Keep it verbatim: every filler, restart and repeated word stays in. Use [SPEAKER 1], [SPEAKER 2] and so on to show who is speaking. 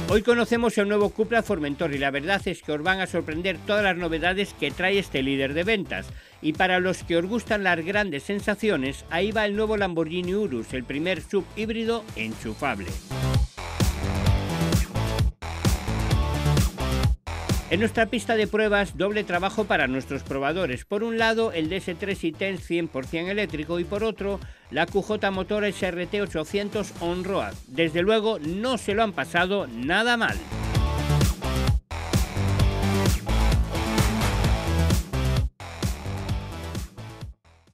[SPEAKER 1] Hoy conocemos el nuevo Cupra Formentor y la verdad es que os van a sorprender todas las novedades que trae este líder de ventas. Y para los que os gustan las grandes sensaciones, ahí va el nuevo Lamborghini Urus, el primer sub híbrido enchufable. En nuestra pista de pruebas, doble trabajo para nuestros probadores. Por un lado, el D S tres e-Tense cien por cien eléctrico y por otro, la Q J Motor S R T ochocientos On-Road. Desde luego, no se lo han pasado nada mal.